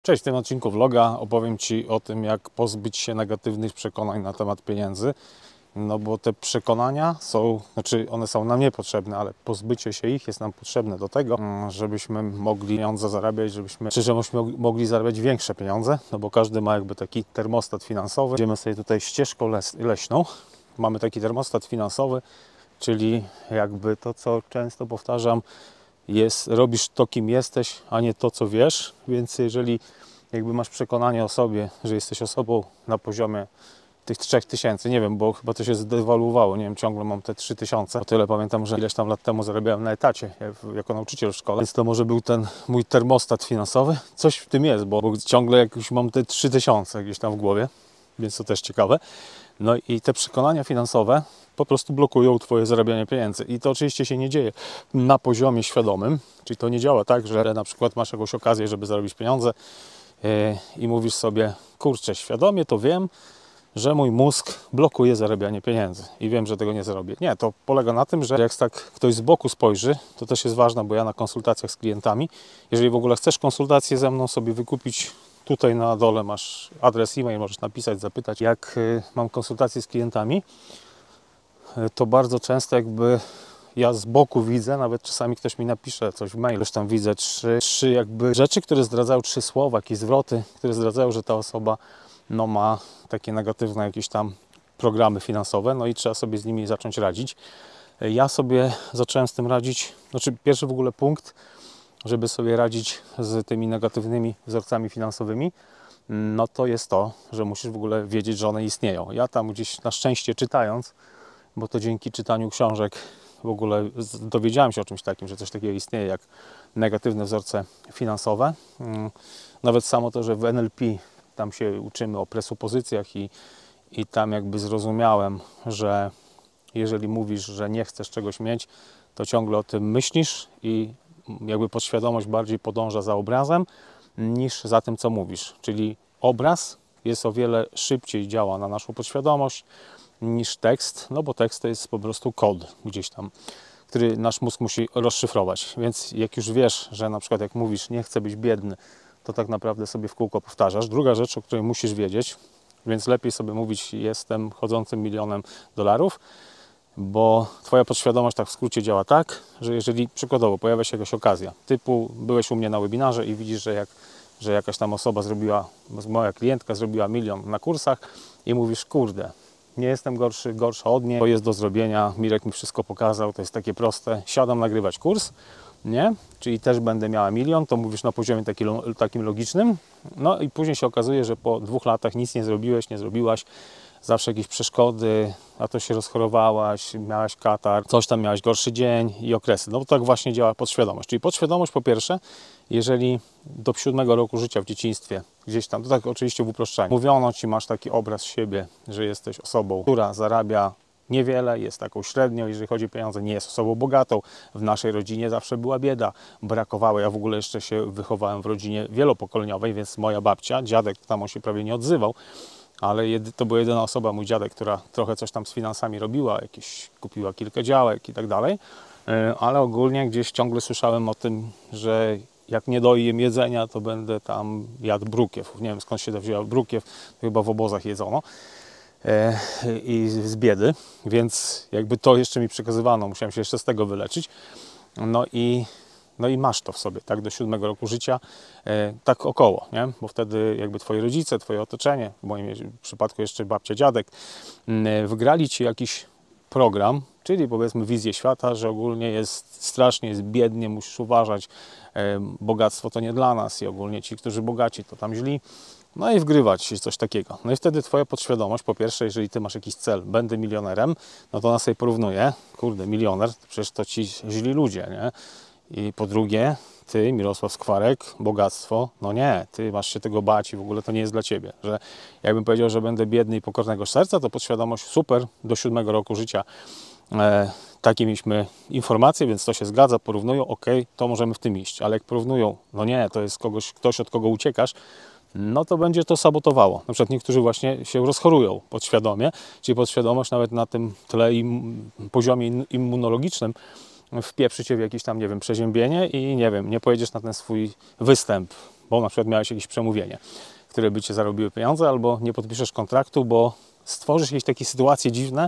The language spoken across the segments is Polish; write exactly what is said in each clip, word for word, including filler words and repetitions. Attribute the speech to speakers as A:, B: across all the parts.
A: Cześć, w tym odcinku vloga opowiem Ci o tym, jak pozbyć się negatywnych przekonań na temat pieniędzy. No bo te przekonania są, znaczy one są nam niepotrzebne, ale pozbycie się ich jest nam potrzebne do tego, żebyśmy mogli pieniądze zarabiać, żebyśmy, czy żebyśmy mogli zarabiać większe pieniądze, no bo każdy ma jakby taki termostat finansowy. Idziemy sobie tutaj ścieżką leśną, mamy taki termostat finansowy, czyli jakby to, co często powtarzam, jest, robisz to, kim jesteś, a nie to, co wiesz, więc jeżeli jakby masz przekonanie o sobie, że jesteś osobą na poziomie tych trzech tysięcy, nie wiem, bo chyba to się zdewaluowało, nie wiem, ciągle mam te trzy tysiące, o tyle pamiętam, że ileś tam lat temu zarabiałem na etacie jako nauczyciel w szkole, więc to może był ten mój termostat finansowy. Coś w tym jest, bo, bo ciągle jakoś mam te trzy tysiące gdzieś tam w głowie, więc to też ciekawe. No i te przekonania finansowe po prostu blokują Twoje zarabianie pieniędzy. I to oczywiście się nie dzieje na poziomie świadomym, czyli to nie działa tak, że na przykład masz jakąś okazję, żeby zarobić pieniądze yy, i mówisz sobie, kurczę, świadomie to wiem, że mój mózg blokuje zarabianie pieniędzy i wiem, że tego nie zarobię. Nie, to polega na tym, że jak tak ktoś z boku spojrzy, to też jest ważne, bo ja na konsultacjach z klientami, jeżeli w ogóle chcesz konsultację ze mną sobie wykupić, tutaj na dole masz adres e-mail, możesz napisać, zapytać, jak mam konsultacje z klientami, to bardzo często jakby ja z boku widzę, nawet czasami ktoś mi napisze coś w mailu, już tam widzę trzy, trzy jakby rzeczy, które zdradzają, trzy słowa, jakieś zwroty, które zdradzają, że ta osoba no, ma takie negatywne jakieś tam programy finansowe, no i trzeba sobie z nimi zacząć radzić. Ja sobie zacząłem z tym radzić, znaczy pierwszy w ogóle punkt, żeby sobie radzić z tymi negatywnymi wzorcami finansowymi, no to jest to, że musisz w ogóle wiedzieć, że one istnieją. Ja tam gdzieś na szczęście czytając, bo to dzięki czytaniu książek w ogóle dowiedziałem się o czymś takim, że coś takiego istnieje jak negatywne wzorce finansowe. Nawet samo to, że w N L P tam się uczymy o presupozycjach i, i tam jakby zrozumiałem, że jeżeli mówisz, że nie chcesz czegoś mieć, to ciągle o tym myślisz i jakby podświadomość bardziej podąża za obrazem niż za tym, co mówisz. Czyli obraz jest o wiele szybciej działa na naszą podświadomość niż tekst, no bo tekst to jest po prostu kod gdzieś tam, który nasz mózg musi rozszyfrować. Więc jak już wiesz, że na przykład jak mówisz, nie chcę być biedny, to tak naprawdę sobie w kółko powtarzasz. Druga rzecz, o której musisz wiedzieć, więc lepiej sobie mówić, jestem chodzącym milionem dolarów, bo Twoja podświadomość tak w skrócie działa tak, że jeżeli przykładowo pojawia się jakaś okazja, typu byłeś u mnie na webinarze i widzisz, że, jak, że jakaś tam osoba zrobiła, moja klientka zrobiła milion na kursach i mówisz, kurde, nie jestem gorszy, gorsza od niej, to jest do zrobienia, Mirek mi wszystko pokazał, to jest takie proste, siadam nagrywać kurs, nie? Czyli też będę miała milion, to mówisz na poziomie taki, takim logicznym, no i później się okazuje, że po dwóch latach nic nie zrobiłeś, nie zrobiłaś, zawsze jakieś przeszkody, a to się rozchorowałaś, miałaś katar, coś tam miałaś gorszy dzień i okresy. No bo tak właśnie działa podświadomość. Czyli podświadomość po pierwsze, jeżeli do siódmego roku życia w dzieciństwie, gdzieś tam, to tak oczywiście w uproszczeniu, mówiono Ci, masz taki obraz siebie, że jesteś osobą, która zarabia niewiele, jest taką średnią, jeżeli chodzi o pieniądze, nie jest osobą bogatą. W naszej rodzinie zawsze była bieda, brakowało. Ja w ogóle jeszcze się wychowałem w rodzinie wielopokoleniowej, więc moja babcia, dziadek, tam on się prawie nie odzywał, ale jedy, to była jedyna osoba, mój dziadek, która trochę coś tam z finansami robiła, jakieś kupiła kilka działek i tak dalej, ale ogólnie gdzieś ciągle słyszałem o tym, że jak nie dojem jedzenia, to będę tam jadł brukiew. Nie wiem, skąd się wzięła brukiew, to chyba w obozach jedzono i z biedy, więc jakby to jeszcze mi przekazywano, musiałem się jeszcze z tego wyleczyć. No i No i masz to w sobie, tak, do siódmego roku życia, e, tak około, nie? Bo wtedy jakby Twoi rodzice, Twoje otoczenie, w moim przypadku jeszcze babcia, dziadek, e, wygrali Ci jakiś program, czyli powiedzmy wizję świata, że ogólnie jest strasznie, jest biednie, musisz uważać, e, bogactwo to nie dla nas i ogólnie ci, którzy bogaci, to tam źli. No i wgrywać się coś takiego. No i wtedy Twoja podświadomość, po pierwsze, jeżeli Ty masz jakiś cel, będę milionerem, no to ona sobie porównuje, kurde, milioner, przecież to ci źli ludzie, nie? I po drugie, Ty, Mirosław Skwarek, bogactwo, no nie, Ty masz się tego bać i w ogóle to nie jest dla Ciebie. Że jakbym powiedział, że będę biedny i pokornego serca, to podświadomość super, do siódmego roku życia e, takie mieliśmy informacje, więc to się zgadza, porównują, ok, to możemy w tym iść. Ale jak porównują, no nie, to jest kogoś, ktoś, od kogo uciekasz, no to będzie to sabotowało. Na przykład niektórzy właśnie się rozchorują podświadomie, czyli podświadomość nawet na tym tle im, poziomie immunologicznym wpieprzy Cię w jakieś tam, nie wiem, przeziębienie i nie wiem, nie pojedziesz na ten swój występ bo na przykład miałeś jakieś przemówienie, które by Cię zarobiły pieniądze, albo nie podpiszesz kontraktu, bo stworzysz jakieś takie sytuacje dziwne,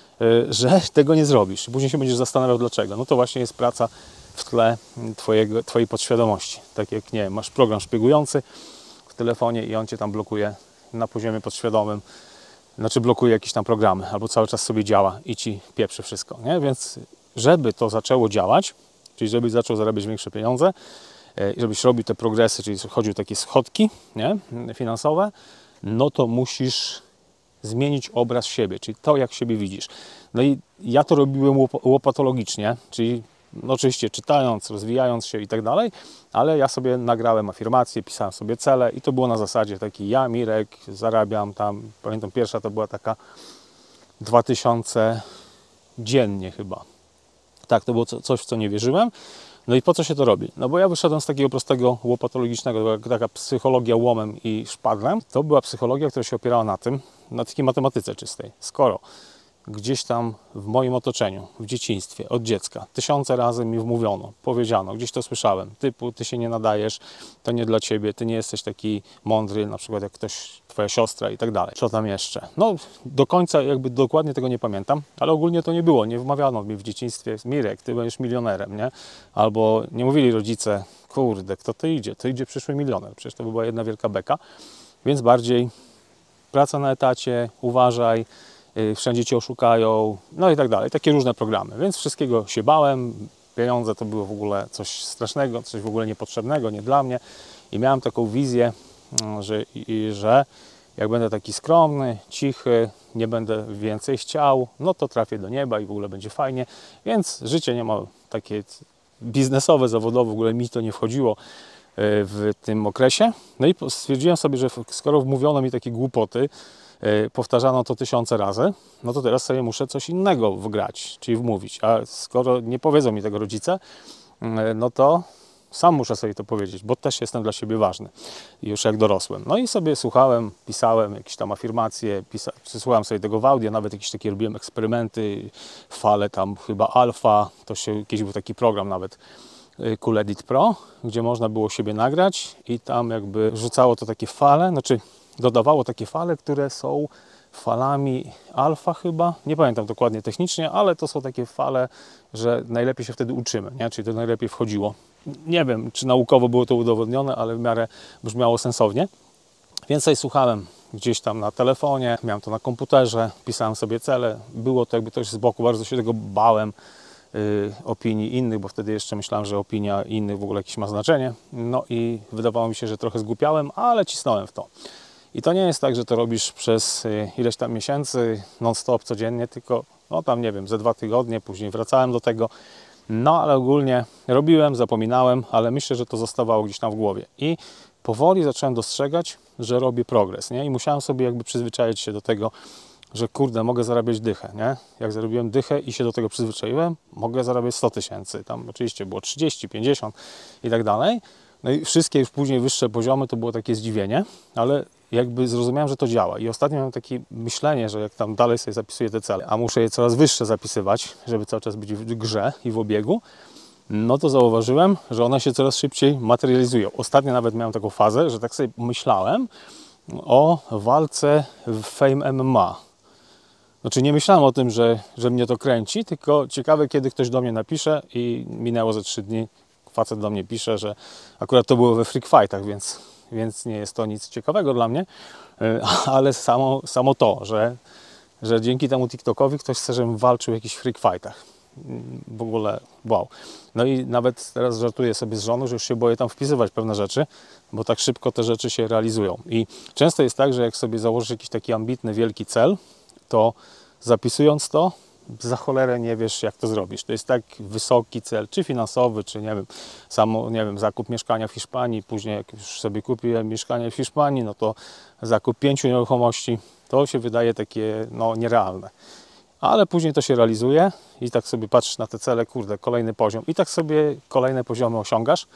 A: że tego nie zrobisz. Później się będziesz zastanawiał dlaczego. No to właśnie jest praca w tle twojego, Twojej podświadomości. Tak jak, nie wiem, masz program szpiegujący w telefonie i on Cię tam blokuje na poziomie podświadomym, znaczy blokuje jakieś tam programy, albo cały czas sobie działa i Ci pieprzy wszystko, nie? Więc żeby to zaczęło działać, czyli żebyś zaczął zarabiać większe pieniądze, żebyś robił te progresy, czyli chodził takie schodki, nie? Finansowe, no to musisz zmienić obraz siebie, czyli to, jak siebie widzisz. No i ja to robiłem łopatologicznie, czyli no oczywiście czytając, rozwijając się i tak dalej, ale ja sobie nagrałem afirmacje, pisałem sobie cele i to było na zasadzie taki ja, Mirek, zarabiam tam, pamiętam pierwsza to była taka dwa tysiące dziennie chyba. Tak, to było coś, w co nie wierzyłem. No i po co się to robi? No bo ja wyszedłem z takiego prostego łopatologicznego, taka psychologia łomem i szpadlem. To była psychologia, która się opierała na tym, na takiej matematyce czystej. Skoro gdzieś tam w moim otoczeniu, w dzieciństwie, od dziecka, tysiące razy mi wmówiono, powiedziano, gdzieś to słyszałem, typu ty się nie nadajesz, to nie dla ciebie, ty nie jesteś taki mądry, na przykład jak ktoś, twoja siostra i tak dalej. Co tam jeszcze? No do końca jakby dokładnie tego nie pamiętam, ale ogólnie to nie było, nie wmawiano mi w dzieciństwie, Mirek, ty będziesz milionerem, nie? Albo nie mówili rodzice, kurde, kto to idzie? To idzie przyszły milioner, przecież to by była jedna wielka beka, więc bardziej praca na etacie, uważaj, wszędzie Cię oszukają, no i tak dalej. Takie różne programy, więc wszystkiego się bałem. Pieniądze to było w ogóle coś strasznego, coś w ogóle niepotrzebnego, nie dla mnie. I miałem taką wizję, że, i, że jak będę taki skromny, cichy, nie będę więcej chciał, no to trafię do nieba i w ogóle będzie fajnie. Więc życie nie ma takie biznesowe, zawodowe, w ogóle mi to nie wchodziło w tym okresie. No i stwierdziłem sobie, że skoro wmówiono mi takie głupoty, powtarzano to tysiące razy, no to teraz sobie muszę coś innego wgrać, czyli wmówić. A skoro nie powiedzą mi tego rodzice, no to sam muszę sobie to powiedzieć, bo też jestem dla siebie ważny, już jak dorosłem. No i sobie słuchałem, pisałem jakieś tam afirmacje, pisa, słuchałem sobie tego w audio, nawet jakieś takie robiłem eksperymenty, fale tam chyba alfa, to się kiedyś był taki program nawet, Cool Edit Pro, gdzie można było siebie nagrać i tam jakby rzucało to takie fale, znaczy dodawało takie fale, które są falami alfa chyba, nie pamiętam dokładnie technicznie, ale to są takie fale, że najlepiej się wtedy uczymy, nie? Czyli to najlepiej wchodziło. Nie wiem, czy naukowo było to udowodnione, ale w miarę brzmiało sensownie. Więc sobie słuchałem gdzieś tam na telefonie, miałem to na komputerze, pisałem sobie cele, było to jakby coś z boku, bardzo się tego bałem, yy, opinii innych, bo wtedy jeszcze myślałem, że opinia innych w ogóle jakieś ma znaczenie. No i wydawało mi się, że trochę zgłupiałem, ale cisnąłem w to. I to nie jest tak, że to robisz przez ileś tam miesięcy, non-stop, codziennie, tylko no tam nie wiem, ze dwa tygodnie, później wracałem do tego. No ale ogólnie robiłem, zapominałem, ale myślę, że to zostawało gdzieś tam w głowie. I powoli zacząłem dostrzegać, że robię progres, nie? I musiałem sobie jakby przyzwyczaić się do tego, że kurde, mogę zarabiać dychę, nie? Jak zarobiłem dychę i się do tego przyzwyczaiłem, mogę zarabiać sto tysięcy. Tam oczywiście było trzydzieści, pięćdziesiąt i tak dalej. No i wszystkie już później wyższe poziomy to było takie zdziwienie, ale jakby zrozumiałem, że to działa. I ostatnio miałem takie myślenie, że jak tam dalej sobie zapisuję te cele, a muszę je coraz wyższe zapisywać, żeby cały czas być w grze i w obiegu, no to zauważyłem, że one się coraz szybciej materializują. Ostatnio nawet miałem taką fazę, że tak sobie myślałem o walce w Fame M M A. Znaczy nie myślałem o tym, że, że mnie to kręci, tylko ciekawe, kiedy ktoś do mnie napisze i minęło ze trzy dni, facet do mnie pisze, że akurat to było we freak fightach, więc, więc nie jest to nic ciekawego dla mnie, ale samo, samo to, że, że dzięki temu TikTokowi ktoś chce, żebym walczył w jakichś freak fightach. W ogóle wow. No i nawet teraz żartuję sobie z żoną, że już się boję tam wpisywać pewne rzeczy, bo tak szybko te rzeczy się realizują. I często jest tak, że jak sobie założysz jakiś taki ambitny, wielki cel, to zapisując to, za cholerę nie wiesz, jak to zrobisz. To jest tak wysoki cel, czy finansowy, czy nie wiem, samo, nie wiem, zakup mieszkania w Hiszpanii, później jak już sobie kupiłem mieszkanie w Hiszpanii, no to zakup pięciu nieruchomości, to się wydaje takie, no, nierealne. Ale później to się realizuje i tak sobie patrzysz na te cele, kurde, kolejny poziom i tak sobie kolejne poziomy osiągasz.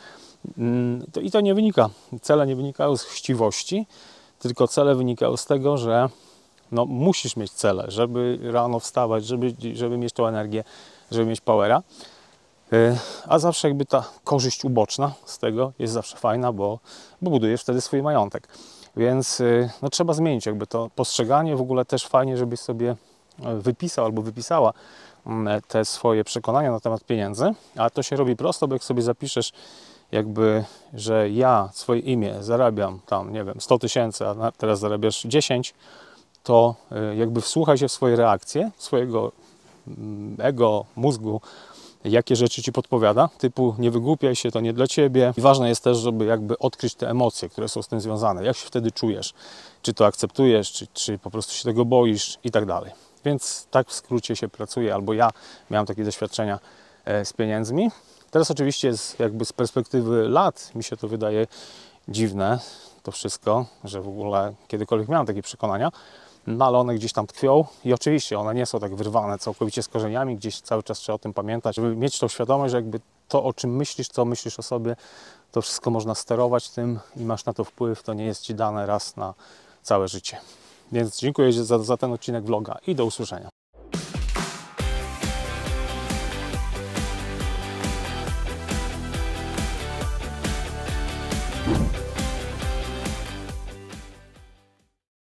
A: I to nie wynika, cele nie wynikają z chciwości, tylko cele wynikają z tego, że no, musisz mieć cele, żeby rano wstawać, żeby, żeby mieć tą energię, żeby mieć powera. A zawsze jakby ta korzyść uboczna z tego jest zawsze fajna, bo, bo budujesz wtedy swój majątek. Więc no, trzeba zmienić jakby to postrzeganie. W ogóle też fajnie, żebyś sobie wypisał albo wypisała te swoje przekonania na temat pieniędzy. A to się robi prosto, bo jak sobie zapiszesz jakby, że ja swoje imię zarabiam tam, nie wiem, sto tysięcy, a teraz zarabiasz dziesięć, to jakby wsłuchaj się w swoje reakcje, swojego ego, mózgu, jakie rzeczy ci podpowiada, typu nie wygłupiaj się, to nie dla ciebie. I ważne jest też, żeby jakby odkryć te emocje, które są z tym związane. Jak się wtedy czujesz? Czy to akceptujesz, czy, czy po prostu się tego boisz i tak dalej. Więc tak w skrócie się pracuje, albo ja miałem takie doświadczenia z pieniędzmi. Teraz oczywiście z, jakby z perspektywy lat mi się to wydaje dziwne, to wszystko, że w ogóle kiedykolwiek miałem takie przekonania, no ale one gdzieś tam tkwią i oczywiście one nie są tak wyrwane całkowicie z korzeniami, gdzieś cały czas trzeba o tym pamiętać, żeby mieć tą świadomość, że jakby to, o czym myślisz, co myślisz o sobie, to wszystko można sterować tym i masz na to wpływ, to nie jest ci dane raz na całe życie. Więc dziękuję za, za ten odcinek vloga i do usłyszenia.